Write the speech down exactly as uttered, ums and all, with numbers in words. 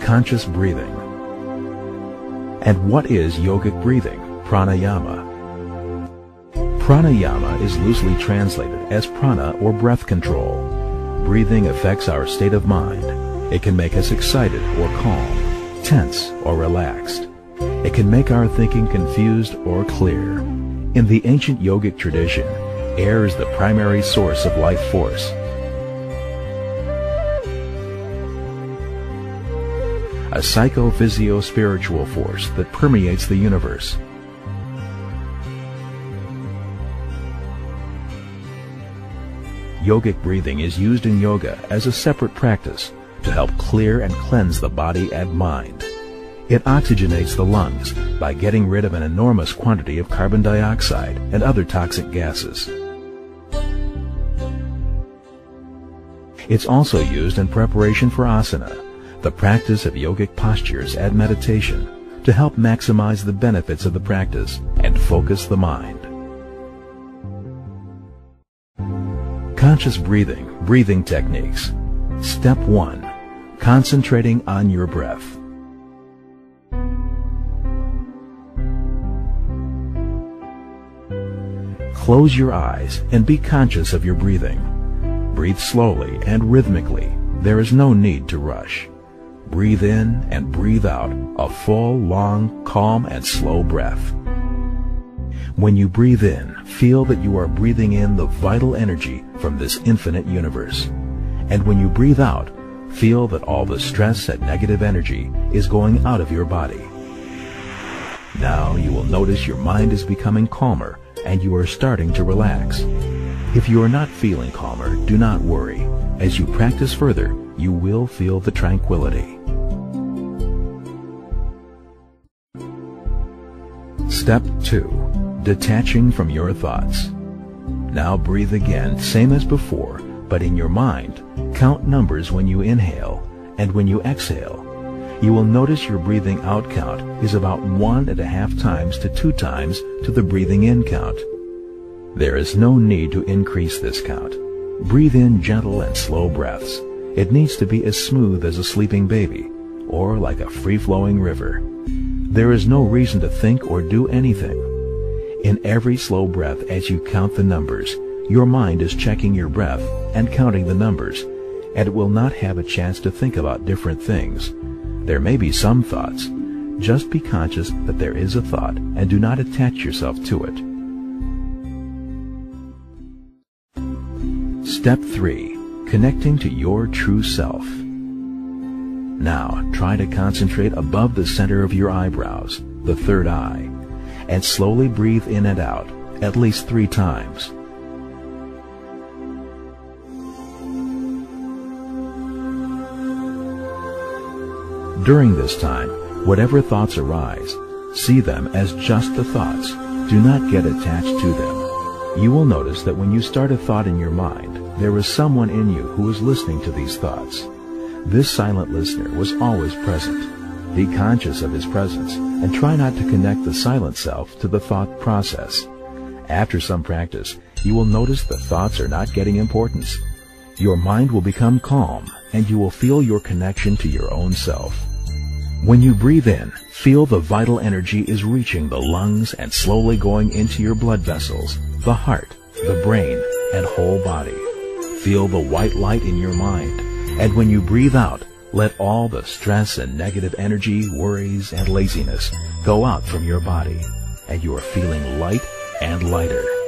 conscious breathing. And what is yogic breathing? Pranayama. Pranayama is loosely translated as prana or breath control. Breathing affects our state of mind. It can make us excited or calm, tense or relaxed. It can make our thinking confused or clear. In the ancient yogic tradition, air is the primary source of life force. A psychophysio-spiritual force that permeates the universe. Yogic breathing is used in yoga as a separate practice to help clear and cleanse the body and mind. It oxygenates the lungs by getting rid of an enormous quantity of carbon dioxide and other toxic gases. It's also used in preparation for asana, the practice of yogic postures and meditation, to help maximize the benefits of the practice and focus the mind. Conscious breathing, breathing techniques. Step one. Concentrating on your breath. Close your eyes and be conscious of your breathing. Breathe slowly and rhythmically. There is no need to rush. Breathe in and breathe out a full, long, calm, and slow breath. When you breathe in, feel that you are breathing in the vital energy from this infinite universe. And when you breathe out, feel that all the stress and negative energy is going out of your body. Now you will notice your mind is becoming calmer and you are starting to relax. If you are not feeling calmer, do not worry. As you practice further, you will feel the tranquility. Step two. Detaching from your thoughts. Now breathe again, same as before, but in your mind, count numbers when you inhale, and when you exhale. You will notice your breathing out count is about one and a half times to two times to the breathing in count. There is no need to increase this count. Breathe in gentle and slow breaths. It needs to be as smooth as a sleeping baby, or like a free-flowing river. There is no reason to think or do anything. In every slow breath as you count the numbers, your mind is checking your breath and counting the numbers, and it will not have a chance to think about different things. There may be some thoughts. Just be conscious that there is a thought and do not attach yourself to it. Step three. Connecting to your true self. Now try to concentrate above the center of your eyebrows, the third eye, and slowly breathe in and out, at least three times. During this time, whatever thoughts arise, see them as just the thoughts. Do not get attached to them. You will notice that when you start a thought in your mind, there is someone in you who is listening to these thoughts. This silent listener was always present. Be conscious of his presence and try not to connect the silent self to the thought process. After some practice, you will notice the thoughts are not getting importance. Your mind will become calm and you will feel your connection to your own self. When you breathe in, feel the vital energy is reaching the lungs and slowly going into your blood vessels, the heart, the brain, and whole body. Feel the white light in your mind, and when you breathe out, let all the stress and negative energy, worries, and laziness go out from your body, and you are feeling light and lighter.